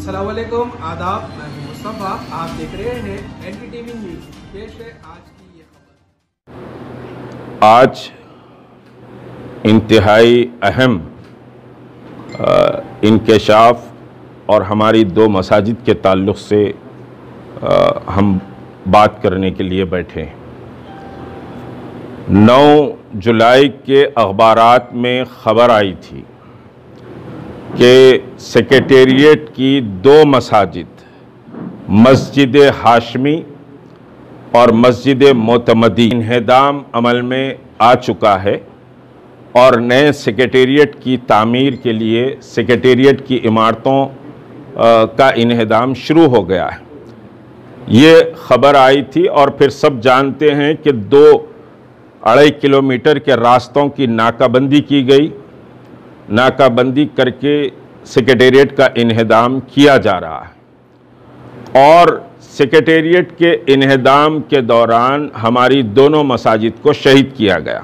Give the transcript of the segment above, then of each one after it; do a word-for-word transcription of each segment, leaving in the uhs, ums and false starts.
अस्सलामुअलैकुम, आदाब। मैं हूं मुस्तफ़ा। आप देख रहे हैं N D T V news. पेश है आज की ये खबर। आज इंतहाई अहम इंकशाफ और हमारी दो मसाजिद के ताल्लुक़ से आ, हम बात करने के लिए बैठे हैं। नौ जुलाई के अखबारात में ख़बर आई थी कि सेक्रेटेरिएट की दो मसाजिद, मस्जिद हाशमी और मस्जिद मोतमदी, इन्हदाम अमल में आ चुका है और नए सेक्रेटेरिएट की तामीर के लिए सेक्रेटेरिएट की इमारतों का इन्हदाम शुरू हो गया है। ये ख़बर आई थी और फिर सब जानते हैं कि दो अढ़ाई किलोमीटर के रास्तों की नाकाबंदी की गई। नाकाबंदी करके सेक्रेटेरिएट का इन्हदाम किया जा रहा है और सेक्रेटेरिएट के इन्हदाम के दौरान हमारी दोनों मसाजिद को शहीद किया गया।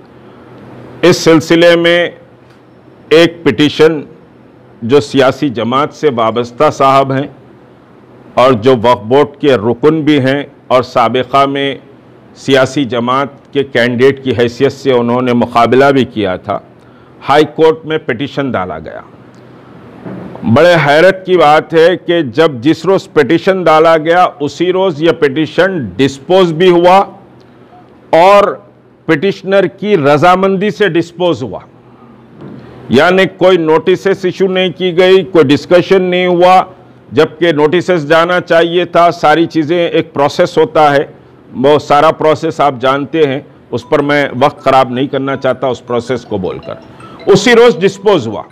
इस सिलसिले में एक पिटीशन जो सियासी जमात से वाबस्ता साहब हैं और जो वक्फ बोर्ड के रुकन भी हैं और साबिक़ा में सियासी जमात के कैंडिडेट की हैसियत से उन्होंने मुकाबला भी किया था, हाई कोर्ट में पिटीशन डाला गया। बड़े हैरत की बात है कि जब जिस रोज़ पिटीशन डाला गया उसी रोज़ यह पिटीशन डिस्पोज भी हुआ और पिटिशनर की रजामंदी से डिस्पोज हुआ, यानी कोई नोटिस इशू नहीं की गई, कोई डिस्कशन नहीं हुआ, जबकि नोटिस जाना चाहिए था। सारी चीज़ें, एक प्रोसेस होता है, वो सारा प्रोसेस आप जानते हैं, उस पर मैं वक्त ख़राब नहीं करना चाहता उस प्रोसेस को बोलकर। उसी रोज़ डिस्पोज हुआ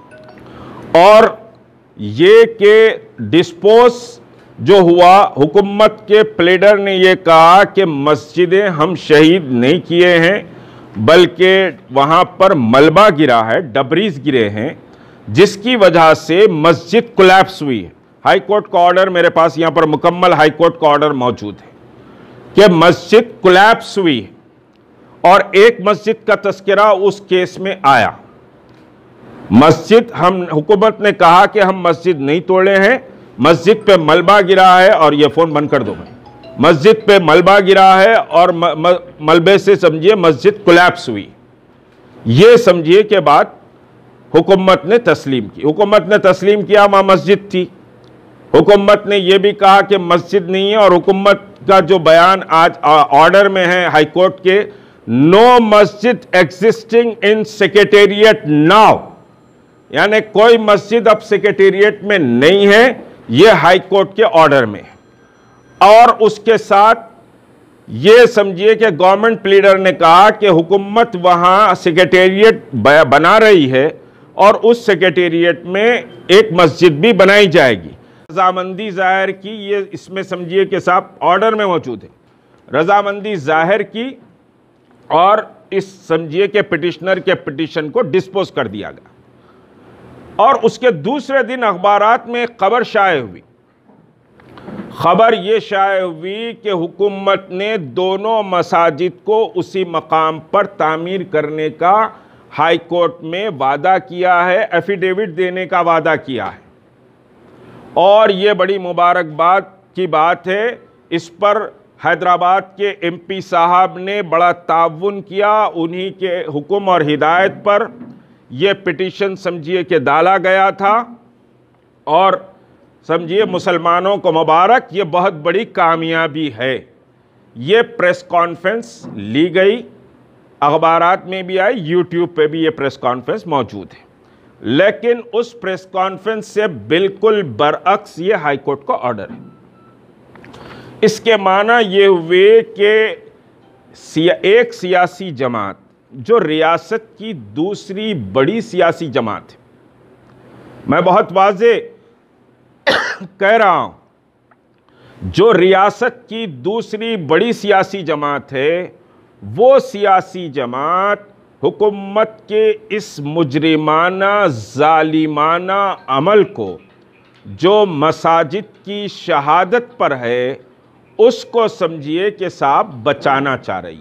और ये कि डिस्पोज जो हुआ, हुकूमत के प्लेडर ने ये कहा कि मस्जिदें हम शहीद नहीं किए हैं बल्कि वहाँ पर मलबा गिरा है, डबरीज गिरे हैं, जिसकी वजह से मस्जिद कोलैप्स हुई है। हाई कोर्ट का ऑर्डर मेरे पास यहाँ पर मुकम्मल हाई कोर्ट का ऑर्डर मौजूद है कि मस्जिद कोलैप्स हुई है और एक मस्जिद का तस्करा उस केस में आया। मस्जिद, हम हुकूमत ने कहा कि हम मस्जिद नहीं तोड़े हैं, मस्जिद पे मलबा गिरा है, और ये फ़ोन बंद कर दो मैं, मस्जिद पे मलबा गिरा है और म, म, मलबे से समझिए मस्जिद कोलैप्स हुई। ये समझिए कि बात हुकूमत ने तस्लीम की। हुकूमत ने तस्लीम किया वहाँ मस्जिद थी। हुकूमत ने यह भी कहा कि मस्जिद नहीं है और हुकूमत का जो बयान आज ऑर्डर में है हाई कोर्ट के, नो मस्जिद एग्जिस्टिंग इन सेक्रेटेरिएट नाउ, यानी कोई मस्जिद अब सेक्रेटेरिएट में नहीं है, यह हाई कोर्ट के ऑर्डर में है। और उसके साथ ये समझिए कि गवर्नमेंट प्लीडर ने कहा कि हुकूमत वहां सेक्रेटेरिएट बना रही है और उस सेक्रेटेरिएट में एक मस्जिद भी बनाई जाएगी। रजामंदी जाहिर की, ये इसमें समझिए कि साहब ऑर्डर में मौजूद है, रजामंदी जाहिर की और इस समझिए कि पिटिशनर के पिटीशन को डिस्पोज कर दिया गया। और उसके दूसरे दिन अखबारात में खबर शाये हुई। खबर ये शाये हुई कि हुकूमत ने दोनों मसाजिद को उसी मकाम पर तामीर करने का हाई कोर्ट में वादा किया है, एफिडेविट देने का वादा किया है। और ये बड़ी मुबारकबाद की बात है। इस पर हैदराबाद के एम पी साहब ने बड़ा ताउन किया। उन्हीं के हुक्म और हिदायत पर यह पिटीशन समझिए कि डाला गया था और समझिए मुसलमानों को मुबारक, ये बहुत बड़ी कामयाबी है। ये प्रेस कॉन्फ्रेंस ली गई, अखबारात में भी आई, यूट्यूब पे भी ये प्रेस कॉन्फ्रेंस मौजूद है। लेकिन उस प्रेस कॉन्फ्रेंस से बिल्कुल बरअक्स ये हाई कोर्ट का ऑर्डर है। इसके माना ये हुए कि सिया, एक सियासी जमात जो रियासत की दूसरी बड़ी सियासी जमात है, मैं बहुत वाज़े कह रहा हूं, जो रियासत की दूसरी बड़ी सियासी जमात है, वो सियासी जमात हुकूमत के इस मुजरिमाना जालिमाना अमल को जो मसाजिद की शहादत पर है, उसको समझिए कि साहब बचाना चाह रही,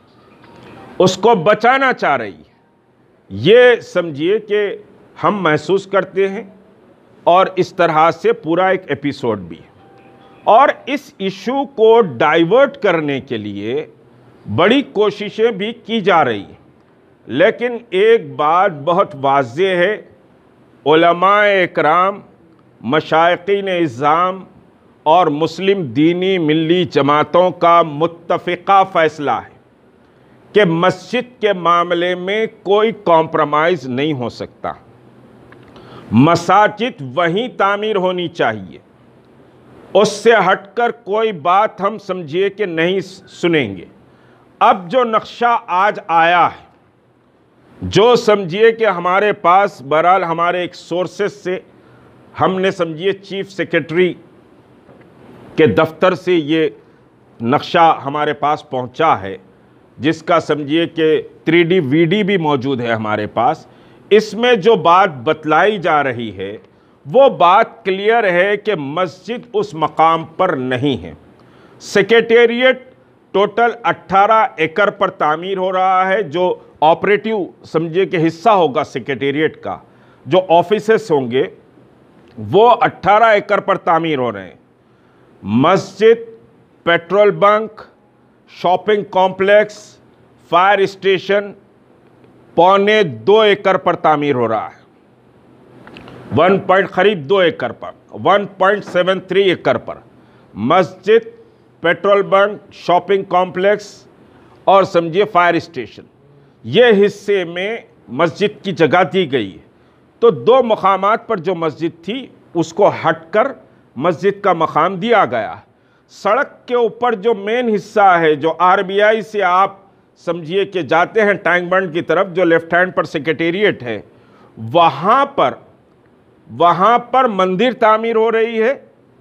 उसको बचाना चाह रही। ये समझिए कि हम महसूस करते हैं और इस तरह से पूरा एक एपिसोड भी। और इस इशू को डाइवर्ट करने के लिए बड़ी कोशिशें भी की जा रही हैं, लेकिन एक बात बहुत वाज़ेह है, उलमाए इकराम, मशाइखीन इज़्ज़ाम और मुस्लिम दीनी मिल्ली जमातों का मुत्तफ़िक़ा फ़ैसला है कि मस्जिद के मामले में कोई कॉम्प्रोमाइज़ नहीं हो सकता। मसाजिद वहीं तामीर होनी चाहिए, उससे हटकर कोई बात हम समझिए कि नहीं सुनेंगे। अब जो नक्शा आज आया है, जो समझिए कि हमारे पास बहरहाल हमारे एक सोर्सेस से हमने समझिए चीफ सेक्रेटरी के दफ्तर से ये नक्शा हमारे पास पहुंचा है, जिसका समझिए कि थ्री डी वी डी भी मौजूद है हमारे पास। इसमें जो बात बतलाई जा रही है वो बात क्लियर है कि मस्जिद उस मकाम पर नहीं है। सेक्रेटेरिएट टोटल अट्ठारह एकड़ पर तामीर हो रहा है, जो ऑपरेटिव समझिए कि हिस्सा होगा सेक्रेटेरिएट का, जो ऑफिसेस होंगे वो अट्ठारह एकड़ पर तामीर हो रहे हैं। मस्जिद, petrol bunk, shopping complex, fire station पौने दो एकड़ पर तामीर हो रहा है। वन पॉइंट करीब दो एकड़ पर, वन पॉइंट सेवन थ्री एकड़ पर मस्जिद, पेट्रोल बंक, शॉपिंग कॉम्प्लेक्स और समझिए फायर स्टेशन, ये हिस्से में मस्जिद की जगह दी गई है। तो दो मकामात पर जो मस्जिद थी उसको हटकर मस्जिद का मकाम दिया गया। सड़क के ऊपर जो मेन हिस्सा है, जो आर बी आई से आप समझिए कि जाते हैं टैंक बंड की तरफ, जो लेफ्ट हैंड पर सेक्रेटेरिएट है, वहाँ पर वहाँ पर मंदिर तामीर हो रही है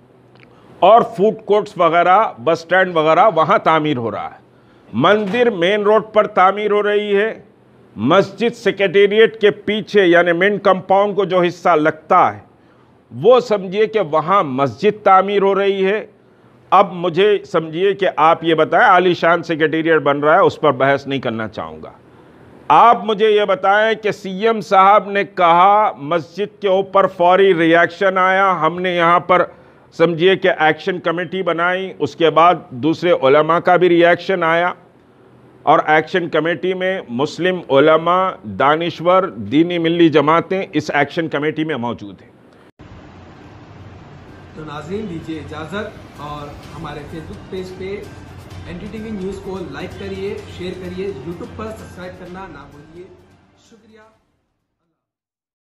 और फूड कोर्ट्स वगैरह, बस स्टैंड वगैरह वहाँ तामीर हो रहा है। मंदिर मेन रोड पर तामीर हो रही है। मस्जिद सेक्रेटेरिएट के पीछे यानी मेन कंपाउंड को जो हिस्सा लगता है वो समझिए कि वहाँ मस्जिद तामीर हो रही है। अब मुझे समझिए कि आप ये बताएं, आलीशान सेक्रेटेरिएट बन रहा है, उस पर बहस नहीं करना चाहूँगा। आप मुझे ये बताएं कि सी एम साहब ने कहा मस्जिद के ऊपर फौरी रिएक्शन आया, हमने यहाँ पर समझिए कि एक्शन कमेटी बनाई, उसके बाद दूसरे उलमा का भी रिएक्शन आया और एक्शन कमेटी में मुस्लिम उलमा, दानिश्वर, दीनी मिल्ली जमातें इस एक्शन कमेटी में मौजूद हैं। तो नाज़रीन दीजिए इजाज़त और हमारे फेसबुक पेज पे N D T V news को लाइक करिए, शेयर करिए, यूट्यूब पर सब्सक्राइब करना ना भूलिए।